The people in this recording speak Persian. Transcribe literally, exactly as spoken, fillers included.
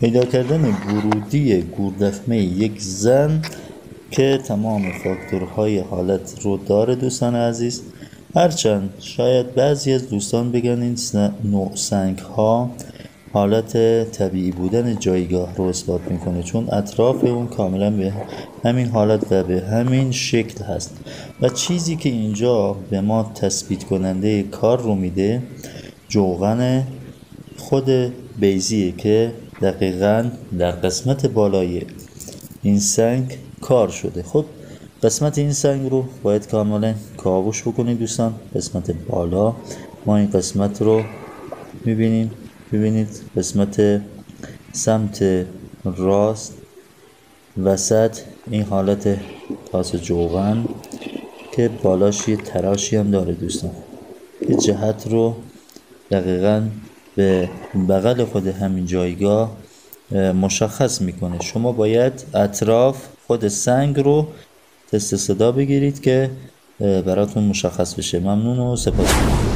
پیدا کردن ورودی گوردخمه یک زن که تمام فاکتورهای حالت رو داره دوستان عزیز. هرچند شاید بعضی از دوستان بگن این نوع سنگ ها حالت طبیعی بودن جایگاه رو اثبات میکنه، چون اطراف اون کاملا به همین حالت و به همین شکل هست و چیزی که اینجا به ما تثبیت کننده کار رو میده جوغن خود بیضیه که دقیقاً در قسمت بالای این سنگ کار شده. خب قسمت این سنگ رو باید کاملا کاوش بکنید دوستان. قسمت بالا ما این قسمت رو میبینیم، ببینید قسمت سمت راست وسط این حالت تاس جوغن که بالاش یه تراشی هم داره دوستان، یه جهت رو دقیقاً به بغل خود همین جایگاه مشخص میکنه. شما باید اطراف خود سنگ رو تست صدا بگیرید که براتون مشخص بشه. ممنون و سپاسگزارم.